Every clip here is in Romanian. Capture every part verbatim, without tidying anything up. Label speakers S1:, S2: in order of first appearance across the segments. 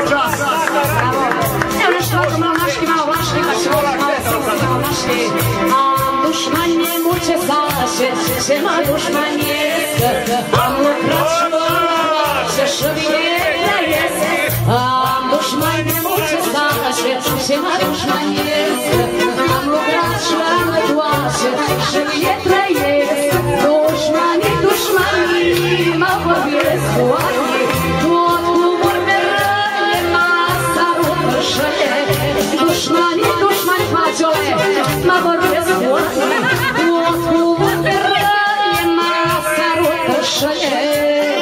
S1: Evo nešto ovako malo naški, malo vlaški, pa ćemo malo srce, malo vlaški. A dušmanje muče zaše, šema dušmanje, a mu pračko ćeš vijeta jese. A dušmanje muče zaše, šema dušmanje, a mu pračko tvaše, šema vijeta jese. Dušmani, dušmani, malo vjeskovani, dušmani, dušmani pađole, ma borbe zvodne, u odgovu teranje, ma saru tršalje.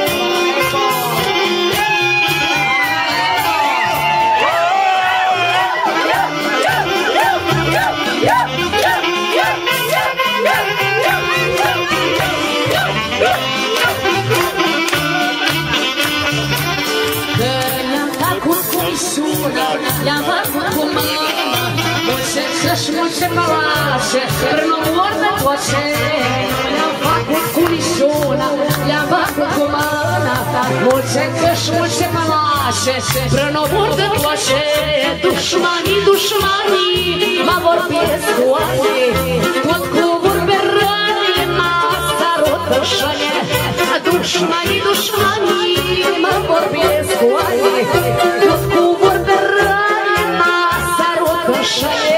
S1: Muče palaše, prnomorda tvoče, ljava kukulišuna, ljava kukumana. Muče krš, muče palaše, prnomorda tvoče, dušmani, dušmani, ma vorbe skuani, pod kubur berani, ma staro tršanje. Dušmani, dušmani, ma vorbe skuani, pod kubur berani, ma staro tršanje.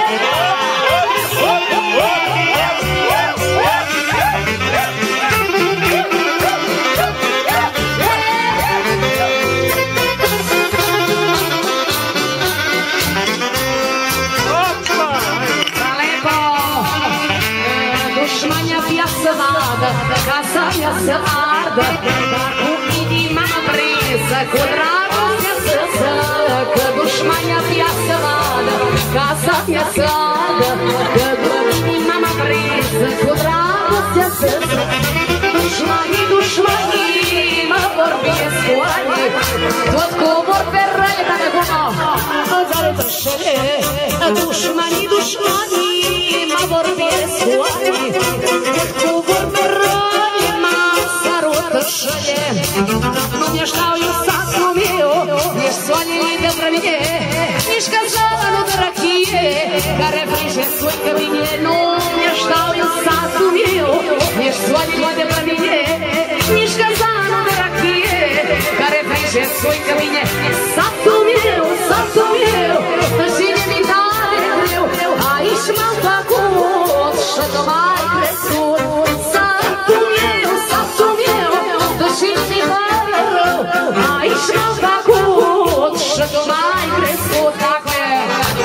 S1: Kasanja se arde, tako vidi mama brisa, kod radosnja srca, kad dušmanja pija se vada. Kasanja se arde, kad vidi mama brisa, kod radosnja srca. Dušmani, dušmani, ma borbi je skuani, kod kubor perralje, tako guno, odzale tršelje. Dušmani, dušmani, ma borbi je skuani, kod kubor perralje, ma staro tršelje. No mještaju sasnomiju, nješ svaljili da pravinje, nješka žalano da rakije, kare bliže svoj kabinje. No mještaju sasnomiju, nješ svaljili da pravinje, nješka žalano da rakije, kare bliže svoj kabinje. Sasnomiju, sasnomiju, žinje mi dali kriju, a išma tako odša do maj kresu. Sasnomiju, sasnomiju, žinje mi dali kriju, a išma tako odša do maj kresu. Tako je.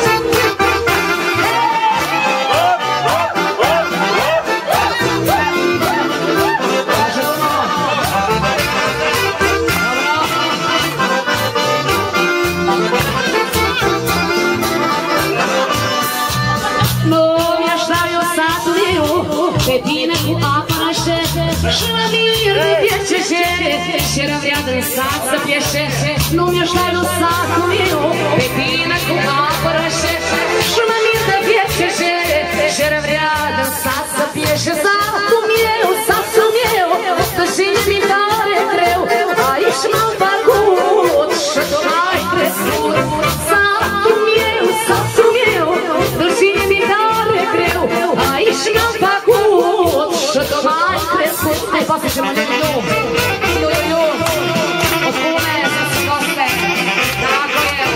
S1: Šerav jadan sad se pješe, no mještaju sakuju, petina kuha poraše. Šuma mirda pječeše, šerav jadan sad se pješe. Sakumiju, sakumiju, da žinje mi dare kreu, a išma bagu odša do maj kresu. Sakumiju, sakumiju, da žinje mi dare kreu, a išma bagu odša do maj kresu. Aj, posjećemo njegu. Od kune, sa skoste, tako je.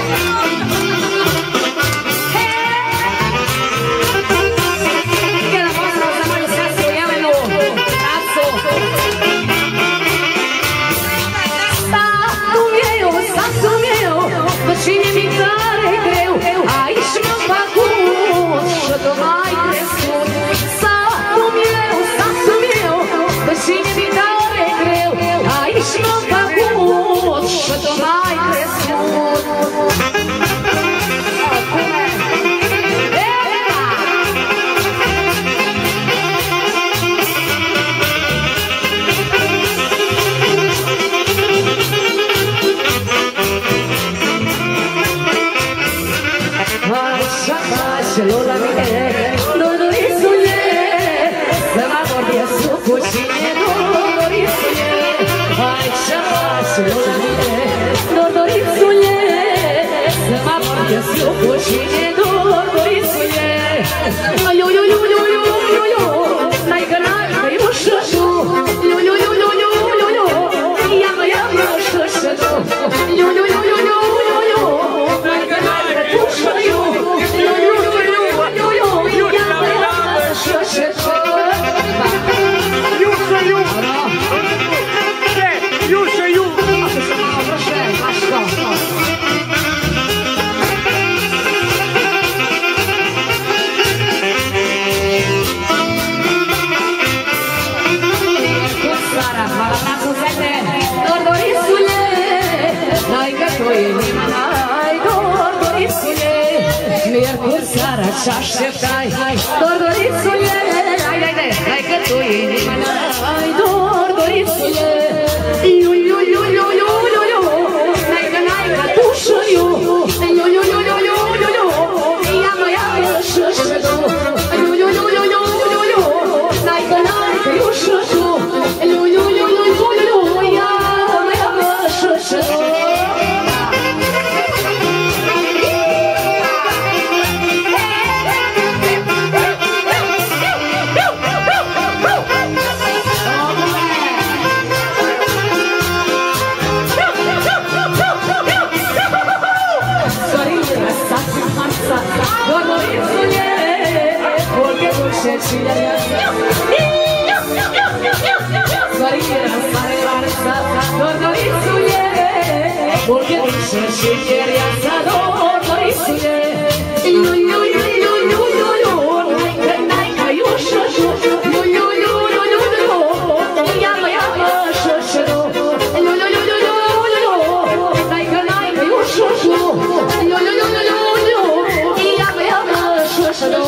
S1: cu seara ce așteptai. Dor-dorițule, hai, hai, hai, hai că tu inima mea. Hai, dor-dorițule, iu, iu, iu, iu, iu, iu, iu. N-ai că n-ai că tu și iu, iu, iu, iu, iu, iu, iu, iu. Ia-mă, ia-mă și și tu, iu, iu, iu, iu, iu, iu, iu. N-ai că n-ai că iu și tu, iu, iu, iu, iu, iu, iu. Ia-mă, ia-mă și și tu. Porque dice si quiere asador, dice yo yo yo yo yo yo yo like like you should yo yo yo yo yo yo ya ya should yo yo yo yo yo yo like like you should yo yo yo yo yo yo ya ya should yo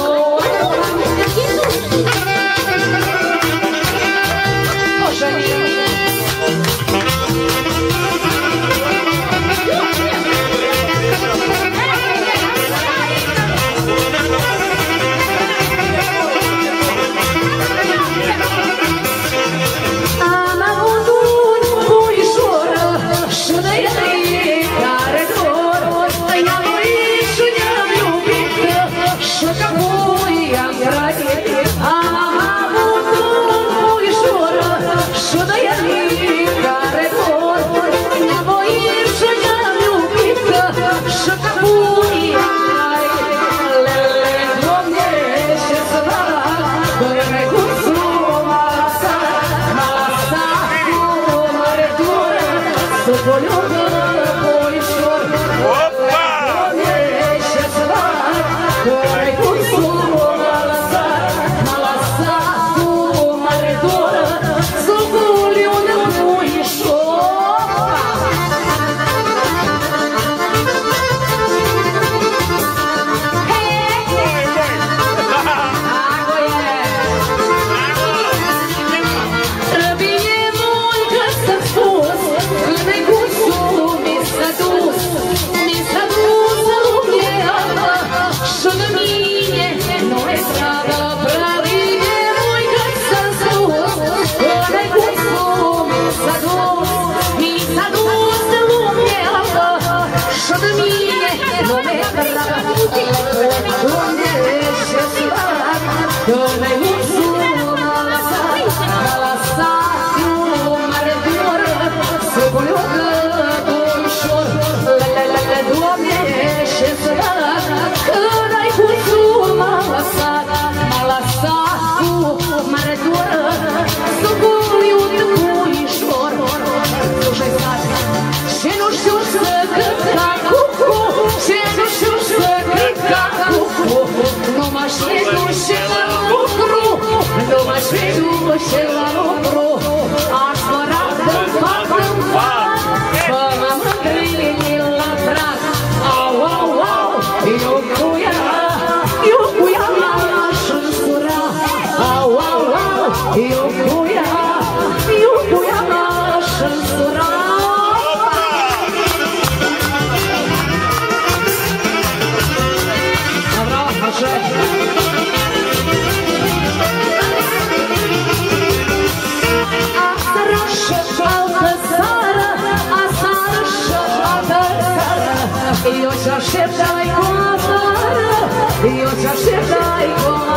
S1: Eu te așteptai cu afară, eu te așteptai cu afară.